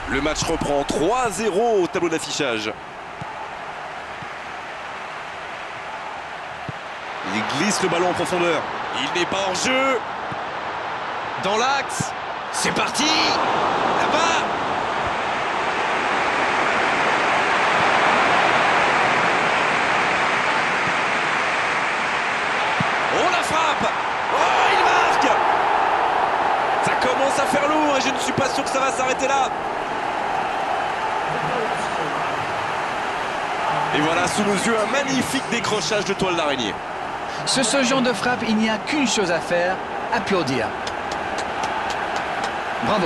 Le match reprend 3-0 au tableau d'affichage. Il glisse le ballon en profondeur. Il n'est pas hors jeu. Dans l'axe. C'est parti. Là-bas. Oh, la frappe. Oh, il marque. Ça commence à faire lourd et je ne suis pas sûr que ça va s'arrêter là. Et voilà sous nos yeux un magnifique décrochage de toile d'araignée. Sur ce genre de frappe, il n'y a qu'une chose à faire, applaudir. Bravo.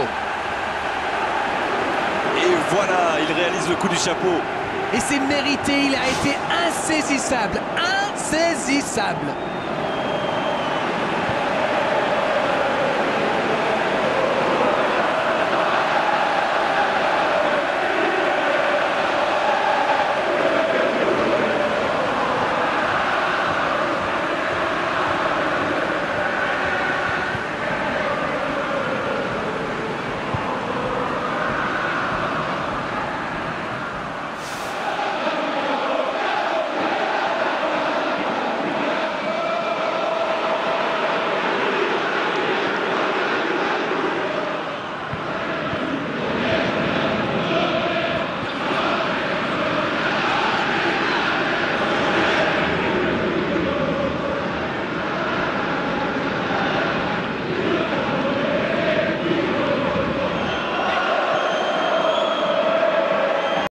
Et voilà, il réalise le coup du chapeau. Et c'est mérité, il a été insaisissable, insaisissable.